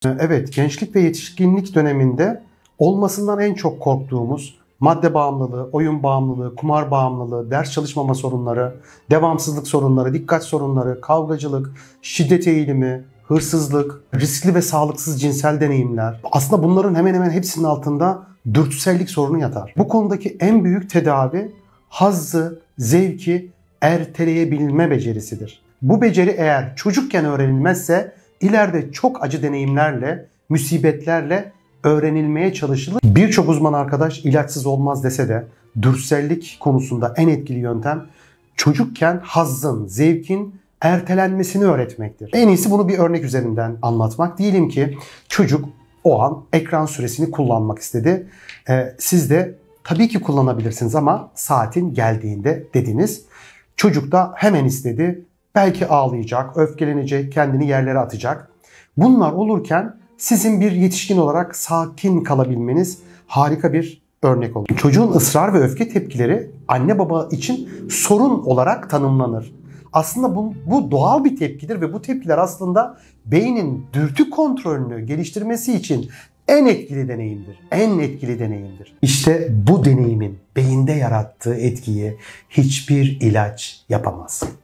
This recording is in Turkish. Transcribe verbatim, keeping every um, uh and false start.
Evet, gençlik ve yetişkinlik döneminde olmasından en çok korktuğumuz madde bağımlılığı, oyun bağımlılığı, kumar bağımlılığı, ders çalışmama sorunları, devamsızlık sorunları, dikkat sorunları, kavgacılık, şiddet eğilimi, hırsızlık, riskli ve sağlıksız cinsel deneyimler. Aslında bunların hemen hemen hepsinin altında dürtüsellik sorunu yatar. Bu konudaki en büyük tedavi hazzı, zevki erteleyebilme becerisidir. Bu beceri eğer çocukken öğrenilmezse ileride çok acı deneyimlerle, musibetlerle öğrenilmeye çalışılır. Birçok uzman arkadaş ilaçsız olmaz dese de dürtüsellik konusunda en etkili yöntem çocukken hazzın, zevkin ertelenmesini öğretmektir. En iyisi bunu bir örnek üzerinden anlatmak. Diyelim ki çocuk o an ekran süresini kullanmak istedi. Ee, siz de tabii ki kullanabilirsiniz ama saatin geldiğinde dediniz. Çocuk da hemen istedi. Belki ağlayacak, öfkelenecek, kendini yerlere atacak. Bunlar olurken sizin bir yetişkin olarak sakin kalabilmeniz harika bir örnek olur. Çocuğun ısrar ve öfke tepkileri anne baba için sorun olarak tanımlanır. Aslında bu, bu doğal bir tepkidir ve bu tepkiler aslında beynin dürtü kontrolünü geliştirmesi için en etkili deneyimdir. En etkili deneyimdir. İşte bu deneyimin beyinde yarattığı etkiyi hiçbir ilaç yapamaz.